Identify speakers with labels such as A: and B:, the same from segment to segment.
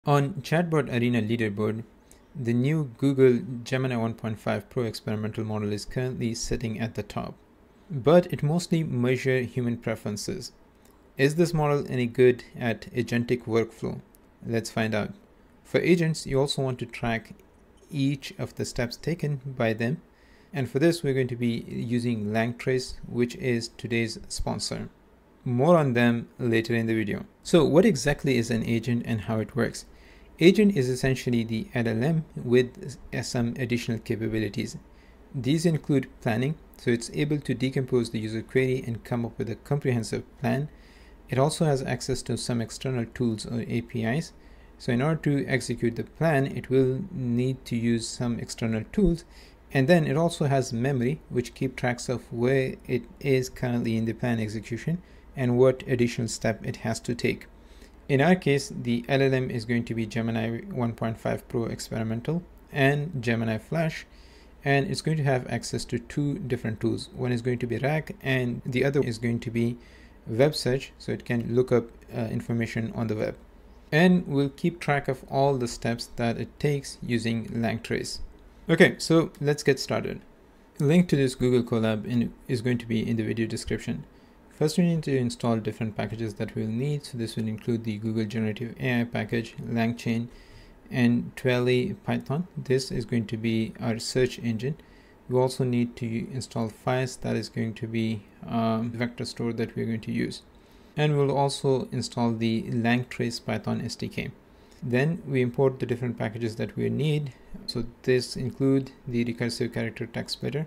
A: On Chatbot Arena Leaderboard, the new Google Gemini 1.5 Pro experimental model is currently sitting at the top, but it mostly measures human preferences. Is this model any good at agentic workflow? Let's find out. For agents, you also want to track each of the steps taken by them, and for this we're going to be using LangTrace, which is today's sponsor. More on them later in the video. So what exactly is an agent and how it works? Agent is essentially the LLM with some additional capabilities. These include planning, so it's able to decompose the user query and come up with a comprehensive plan. It also has access to some external tools or APIs. So in order to execute the plan, it will need to use some external tools. And then it also has memory, which keeps tracks of where it is currently in the plan execution and what additional step it has to take. In our case, the LLM is going to be Gemini 1.5 Pro Experimental and Gemini Flash, and it's going to have access to two different tools. One is going to be RAG and the other is going to be web search, so it can look up information on the web. And we'll keep track of all the steps that it takes using LangTrace. Okay, so let's get started. A link to this Google Colab is going to be in the video description. First, we need to install different packages that we'll need. So this will include the Google Generative AI package, LangChain, and Twelly Python. This is going to be our search engine. We also need to install files. That is going to be vector store that we're going to use. And we'll also install the LangTrace Python SDK. Then we import the different packages that we need. So this include the recursive character text splitter,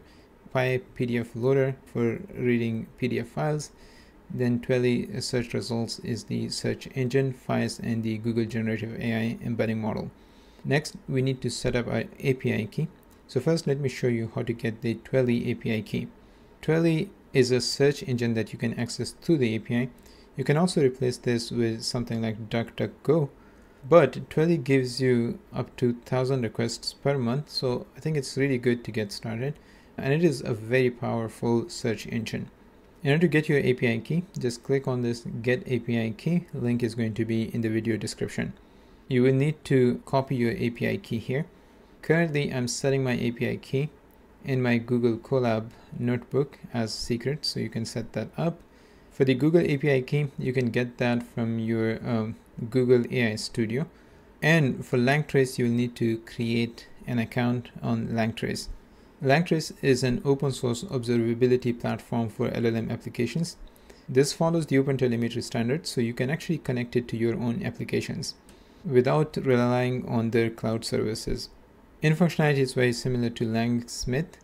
A: PDF loader for reading PDF files, then Twelly search results is the search engine, files, and the Google Generative AI embedding model. Next, we need to set up our API key. So first, let me show you how to get the Twelly API key. Twelly is a search engine that you can access through the API. You can also replace this with something like DuckDuckGo, but Twelly gives you up to 1,000 requests per month, so I think it's really good to get started. And it is a very powerful search engine. In order to get your API key, just click on this Get API Key. Link is going to be in the video description. You will need to copy your API key here. Currently, I'm setting my API key in my Google Colab notebook as secret, so you can set that up. For the Google API key, you can get that from your Google AI Studio. And for LangTrace, you'll need to create an account on LangTrace. LangTrace is an open source observability platform for LLM applications. This follows the OpenTelemetry standard, so you can actually connect it to your own applications without relying on their cloud services. In functionality, it's very similar to LangSmith,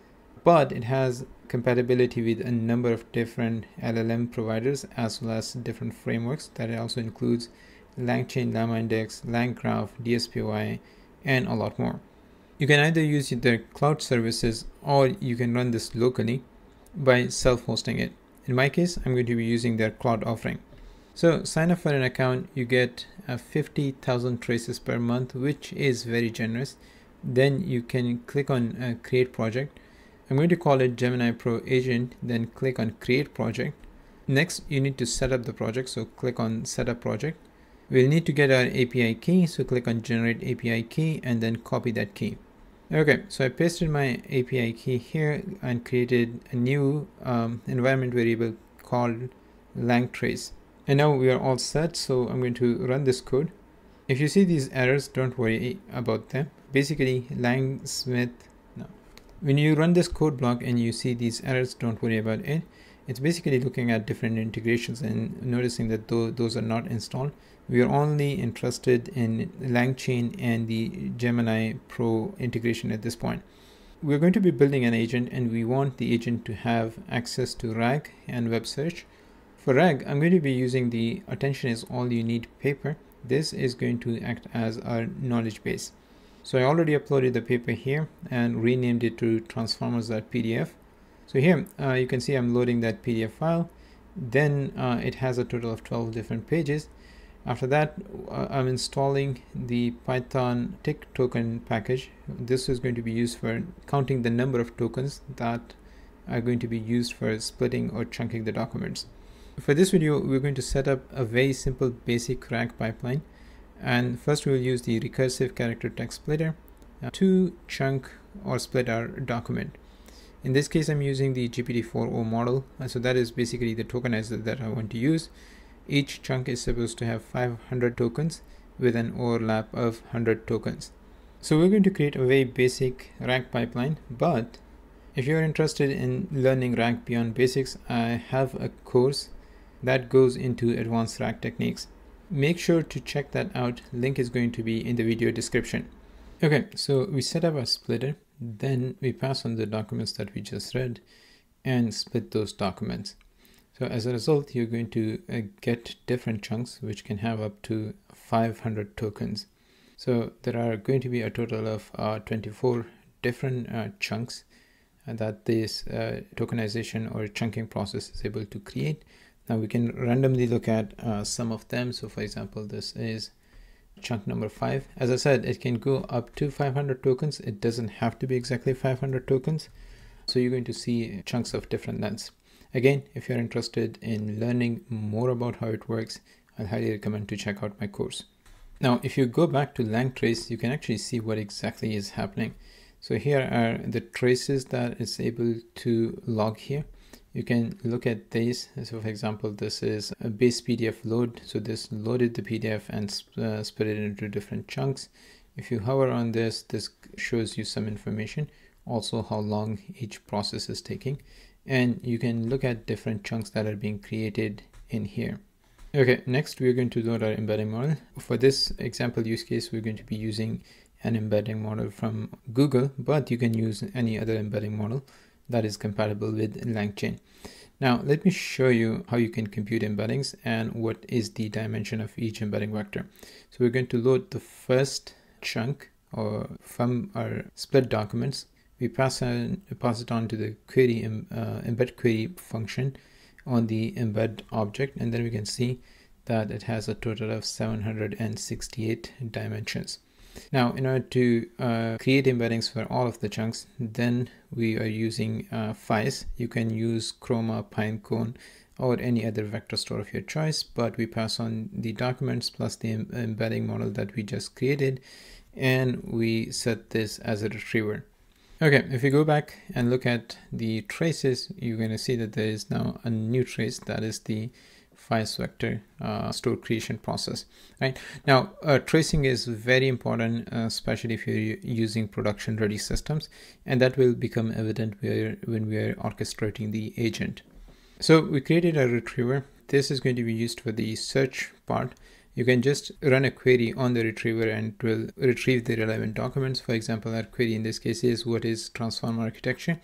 A: but it has compatibility with a number of different LLM providers as well as different frameworks. That it also includes LangChain, LlamaIndex, LangGraph, DSPY, and a lot more. You can either use their cloud services or you can run this locally by self-hosting it. In my case, I'm going to be using their cloud offering. So sign up for an account, you get 50,000 traces per month, which is very generous. Then you can click on Create Project. I'm going to call it Gemini Pro Agent, then click on Create Project. Next, you need to set up the project, so click on Set Up Project. We'll need to get our API key, so click on Generate API Key and then copy that key. Okay, so I pasted my API key here and created a new environment variable called LangTrace. And now we are all set, so I'm going to run this code. If you see these errors, don't worry about them. Basically, when you run this code block and you see these errors, don't worry about it. It's basically looking at different integrations and noticing that those are not installed. We are only interested in LangChain and the Gemini Pro integration at this point. We're going to be building an agent and we want the agent to have access to RAG and web search. For RAG, I'm going to be using the Attention is All You Need paper. This is going to act as our knowledge base. So I already uploaded the paper here and renamed it to transformers.pdf. So here you can see I'm loading that PDF file. Then it has a total of 12 different pages. After that, I'm installing the Python tick token package. This is going to be used for counting the number of tokens that are going to be used for splitting or chunking the documents. For this video, we're going to set up a very simple basic RAG pipeline. And first we'll use the recursive character text splitter to chunk or split our document. In this case, I'm using the GPT-4o model. So that is basically the tokenizer that I want to use. Each chunk is supposed to have 500 tokens with an overlap of 100 tokens. So we're going to create a very basic RAG pipeline, but if you're interested in learning RAG beyond basics, I have a course that goes into advanced RAG techniques. Make sure to check that out. Link is going to be in the video description. Okay, so we set up our splitter, then we pass on the documents that we just read and split those documents. So as a result, you're going to get different chunks which can have up to 500 tokens. So there are going to be a total of 24 different chunks that this tokenization or chunking process is able to create. Now we can randomly look at some of them. So for example, this is chunk number 5. As I said, it can go up to 500 tokens. It doesn't have to be exactly 500 tokens. So you're going to see chunks of different lengths. Again, if you're interested in learning more about how it works, I'll highly recommend to check out my course. Now, if you go back to LangTrace, you can actually see what exactly is happening. So here are the traces that it's able to log here. You can look at these. So for example, this is a base PDF load. So this loaded the PDF and split it into different chunks. If you hover on this, this shows you some information, also how long each process is taking. And you can look at different chunks that are being created in here. Okay, next we're going to load our embedding model. For this example use case, we're going to be using an embedding model from Google, but you can use any other embedding model that is compatible with LangChain. Now, let me show you how you can compute embeddings and what is the dimension of each embedding vector. So we're going to load the first chunk or from our split documents. We pass it on to the query embed query function on the embed object, and then we can see that it has a total of 768 dimensions. Now, in order to create embeddings for all of the chunks, then we are using FICE. You can use Chroma, Pinecone, or any other vector store of your choice, but we pass on the documents plus the embedding model that we just created, and we set this as a retriever. Okay, if you go back and look at the traces, you're going to see that there is now a new trace, that is the FICE vector store creation process. Right now, tracing is very important, especially if you're using production ready systems, and that will become evident when we are orchestrating the agent. So we created a retriever. This is going to be used for the search part. You can just run a query on the retriever and it will retrieve the relevant documents. For example, our query in this case is what is transformer architecture.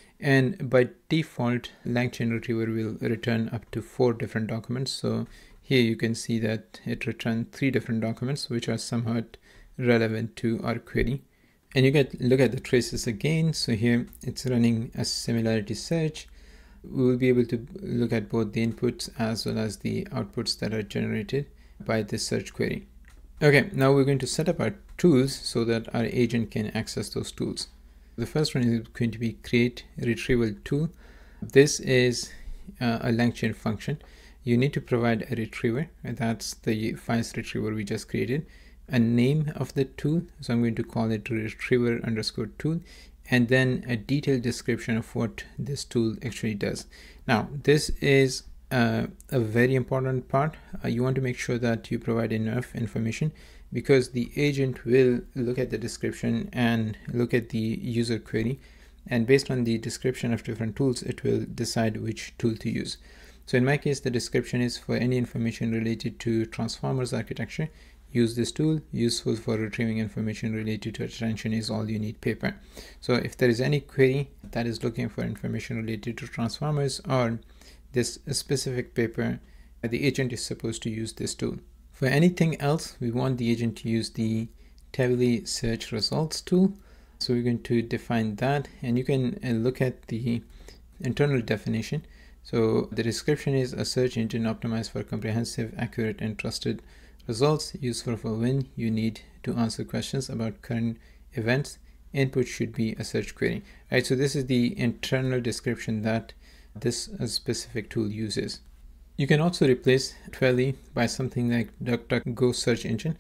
A: And by default, LangChain retriever will return up to 4 different documents. So here you can see that it returned 3 different documents, which are somewhat relevant to our query. And you get look at the traces again. So here it's running a similarity search. We will be able to look at both the inputs as well as the outputs that are generated by this search query. Okay, now we're going to set up our tools so that our agent can access those tools. The first one is going to be create retrieval tool. This is a LangChain function. You need to provide a retriever, and that's the FICE retriever we just created, a name of the tool. So I'm going to call it retriever underscore tool, and then a detailed description of what this tool actually does. Now, this is a very important part. You want to make sure that you provide enough information, because the agent will look at the description and look at the user query, and based on the description of different tools, it will decide which tool to use. So in my case, the description is for any information related to transformers architecture, use this tool. Useful for retrieving information related to attention is all you need paper. So if there is any query that is looking for information related to transformers or this specific paper, the agent is supposed to use this tool. For anything else, we want the agent to use the Tably search results tool. So we're going to define that, and you can look at the internal definition. So the description is a search engine optimized for comprehensive, accurate, and trusted results, useful for when you need to answer questions about current events. Input should be a search query. Right, so this is the internal description that this specific tool uses. You can also replace Twelly by something like DuckDuckGo search engine.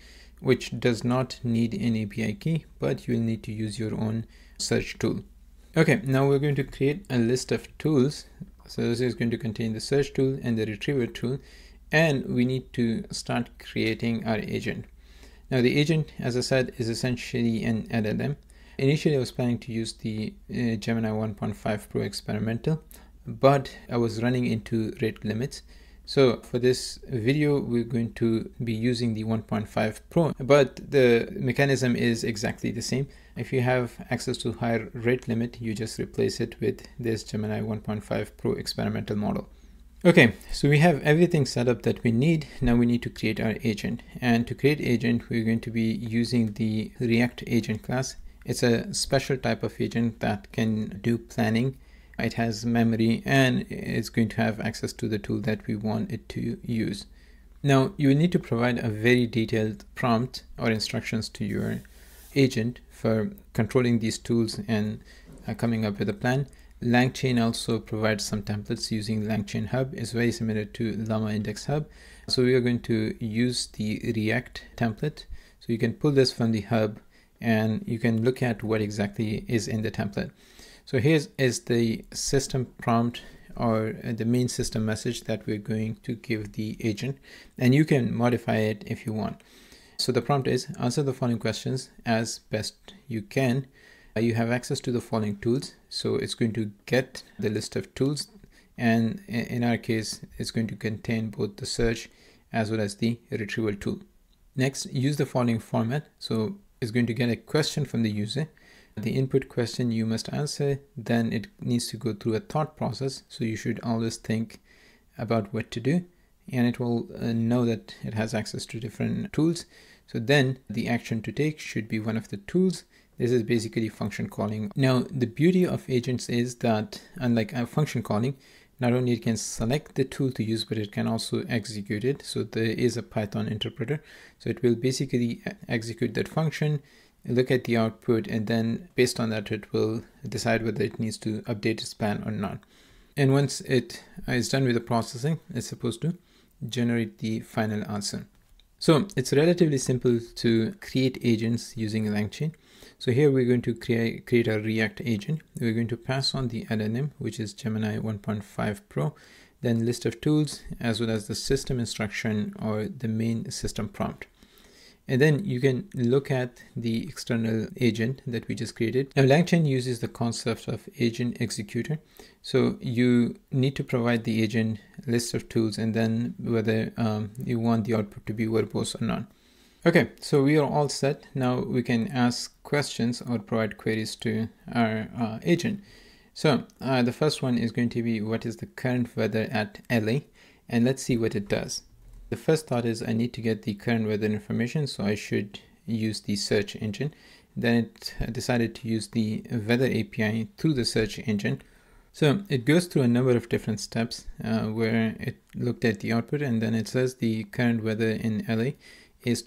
A: which does not need an API key, but you'll need to use your own search tool. Okay, now we're going to create a list of tools. So this is going to contain the search tool and the retriever tool, and we need to start creating our agent. Now the agent, as I said, is essentially an LLM. Initially I was planning to use the Gemini 1.5 Pro experimental, but I was running into rate limits. So for this video, we're going to be using the 1.5 Pro, but the mechanism is exactly the same. If you have access to higher rate limit, you just replace it with this Gemini 1.5 Pro experimental model. Okay, so we have everything set up that we need. Now we need to create our agent. And to create agent, we're going to be using the React agent class. It's a special type of agent that can do planning. It has memory and it's going to have access to the tool that we want it to use. Now you will need to provide a very detailed prompt or instructions to your agent for controlling these tools and coming up with a plan. LangChain also provides some templates using LangChain Hub. It's very similar to Llama Index Hub. So we are going to use the React template. So you can pull this from the hub and you can look at what exactly is in the template. So here is the system prompt or the main system message that we're going to give the agent, and you can modify it if you want. So the prompt is answer the following questions as best you can. You have access to the following tools. So it's going to get the list of tools, and in our case, it's going to contain both the search as well as the retrieval tool. Next, use the following format. So it's going to get a question from the user. The input question you must answer, then it needs to go through a thought process. So you should always think about what to do, and it will know that it has access to different tools. So then the action to take should be one of the tools. This is basically function calling. Now, the beauty of agents is that unlike a function calling, not only it can select the tool to use, but it can also execute it. So there is a Python interpreter. So it will basically execute that function, look at the output, and then based on that, it will decide whether it needs to update its plan or not. And once it is done with the processing, it's supposed to generate the final answer. So it's relatively simple to create agents using LangChain. So here we're going to create a React agent. We're going to pass on the LLM, which is Gemini 1.5 Pro, then list of tools, as well as the system instruction or the main system prompt. And then you can look at the external agent that we just created. Now LangChain uses the concept of agent executor. So you need to provide the agent list of tools and then whether you want the output to be verbose or not. Okay, so we are all set. Now we can ask questions or provide queries to our agent. So the first one is going to be what is the current weather at LA? And let's see what it does. The first thought is I need to get the current weather information, so I should use the search engine. Then it decided to use the weather API through the search engine. So it goes through a number of different steps where it looked at the output, and then it says the current weather in LA is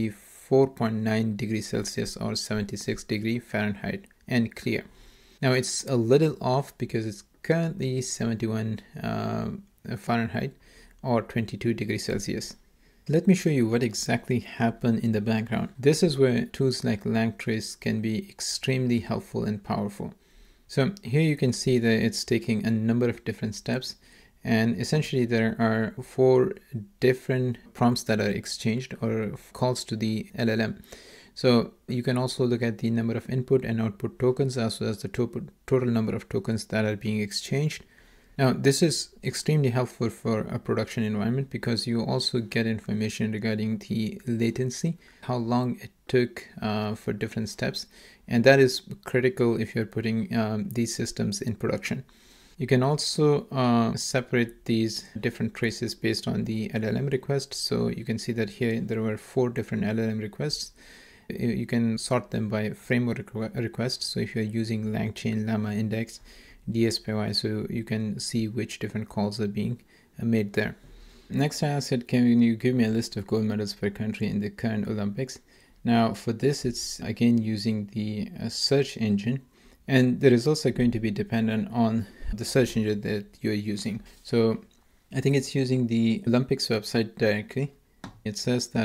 A: 24.9 degrees Celsius or 76 degrees Fahrenheit and clear. Now it's a little off because it's currently 71 Fahrenheit or 22 degrees Celsius. Let me show you what exactly happened in the background. This is where tools like LangTrace can be extremely helpful and powerful. So here you can see that it's taking a number of different steps, and essentially there are 4 different prompts that are exchanged or calls to the LLM. So you can also look at the number of input and output tokens as well as the total number of tokens that are being exchanged. Now, this is extremely helpful for a production environment because you also get information regarding the latency, how long it took for different steps. And that is critical if you're putting these systems in production. You can also separate these different traces based on the LLM request. So you can see that here there were 4 different LLM requests. You can sort them by framework request. So if you're using LangChain, Llama Index, DSPY, so you can see which different calls are being made there. Next, I said, can you give me a list of gold medals per country in the current Olympics? Now for this, it's again using the search engine, and the results are going to be dependent on the search engine that you're using. So I think it's using the Olympics website directly. It says that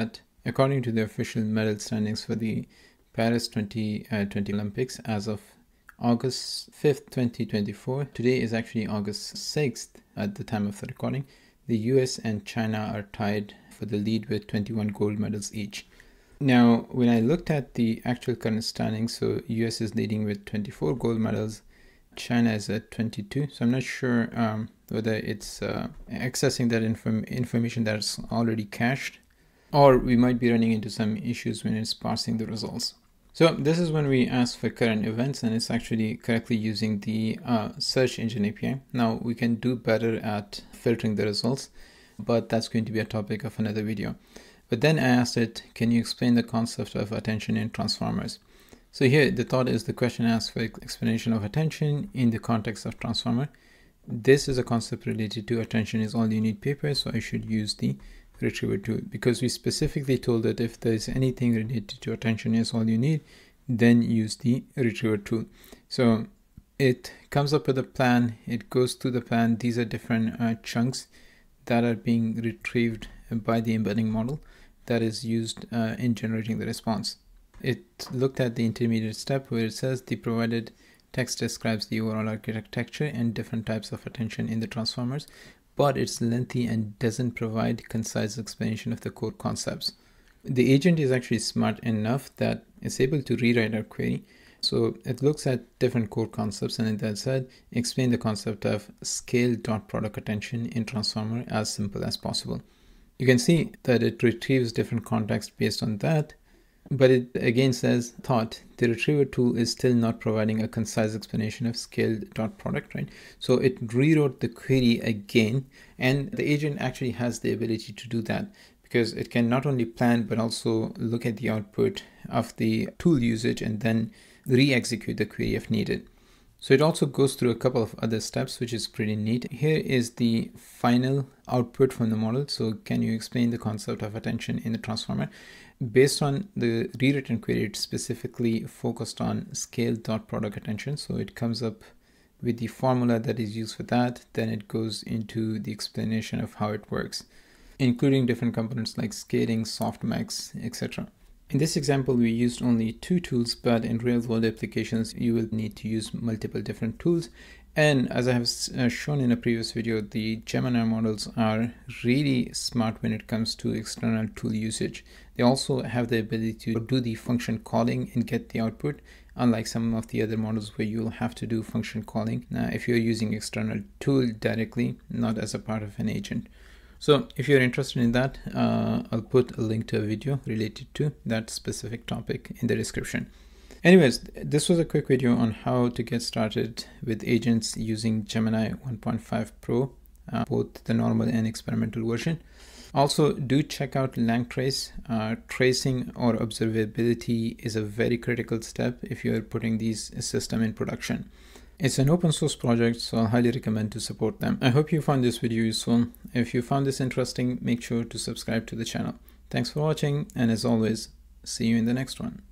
A: According to the official medal standings for the Paris 2020 Olympics as of August 5th, 2024, today is actually August 6th at the time of the recording, the US and China are tied for the lead with 21 gold medals each. Now, when I looked at the actual current standings, so US is leading with 24 gold medals, China is at 22. So I'm not sure whether it's accessing that information that's already cached, or we might be running into some issues when it's parsing the results. So this is when we ask for current events, and it's actually correctly using the search engine API. Now we can do better at filtering the results, but that's going to be a topic of another video. But then I asked it, can you explain the concept of attention in transformers? So here the thought is the question asks for explanation of attention in the context of transformer. This is a concept related to attention is all you need paper, so I should use the retriever tool, because we specifically told that if there's anything related to attention is all you need, then use the retriever tool. So it comes up with a plan, it goes through the plan. These are different chunks that are being retrieved by the embedding model that is used in generating the response. It looked at the intermediate step where it says the provided text describes the overall architecture and different types of attention in the transformers, but it's lengthy and doesn't provide concise explanation of the core concepts. The agent is actually smart enough that it's able to rewrite our query. So it looks at different core concepts, and that said, explain the concept of scale.product attention in transformer as simple as possible. You can see that it retrieves different context based on that, but it again says thought the retriever tool is still not providing a concise explanation of scale.product, right? So it rewrote the query again, and the agent actually has the ability to do that because it can not only plan but also look at the output of the tool usage and then re-execute the query if needed. So it also goes through a couple of other steps, which is pretty neat. Here is the final output from the model. So can you explain the concept of attention in the transformer? Based on the rewritten query, it's specifically focused on scale.product attention. So it comes up with the formula that is used for that. Then it goes into the explanation of how it works, including different components like scaling, softmax, etc. In this example, we used only 2 tools, but in real-world applications, you will need to use multiple different tools. And as I have shown in a previous video, the Gemini models are really smart when it comes to external tool usage. They also have the ability to do the function calling and get the output, unlike some of the other models where you'll have to do function calling if you're using external tool directly, not as a part of an agent. So if you're interested in that, I'll put a link to a video related to that specific topic in the description. Anyways, this was a quick video on how to get started with agents using Gemini 1.5 Pro, both the normal and experimental version. Also, do check out LangTrace. Tracing or observability is a very critical step if you're putting these systems in production. It's an open source project, so I'll highly recommend to support them. I hope you found this video useful. If you found this interesting, make sure to subscribe to the channel. Thanks for watching, and as always, see you in the next one.